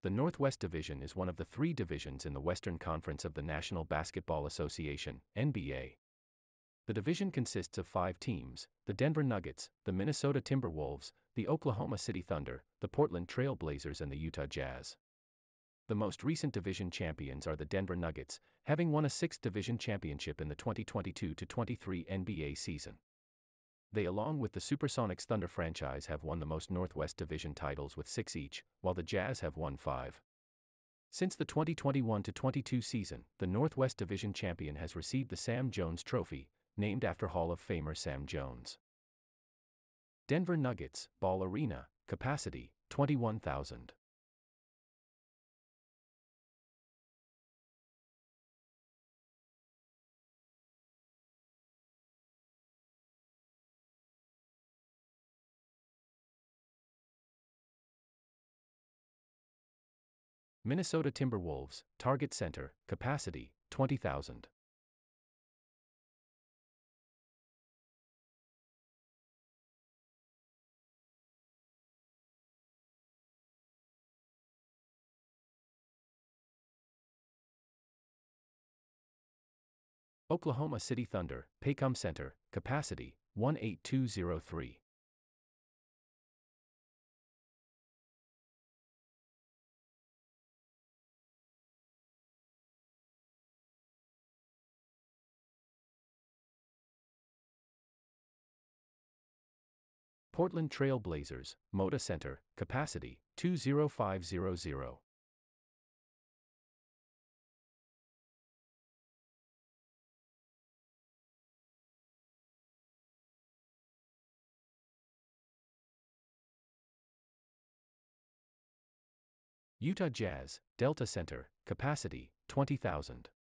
The Northwest Division is one of the three divisions in the Western Conference of the National Basketball Association, NBA. The division consists of 5 teams: the Denver Nuggets, the Minnesota Timberwolves, the Oklahoma City Thunder, the Portland Trail Blazers and the Utah Jazz. The most recent division champions are the Denver Nuggets, having won a 6th division championship in the 2022-23 NBA season. They, along with the Supersonics Thunder franchise, have won the most Northwest Division titles with 6 each, while the Jazz have won 5. Since the 2021-22 season, the Northwest Division champion has received the Sam Jones Trophy, named after Hall of Famer Sam Jones. Denver Nuggets, Ball Arena, capacity, 21,000. Minnesota Timberwolves, Target Center, capacity, 20,000. Oklahoma City Thunder, Paycom Center, capacity, 18203. Portland Trail Blazers, Moda Center, capacity, 20500. Utah Jazz, Delta Center, capacity, 20,000.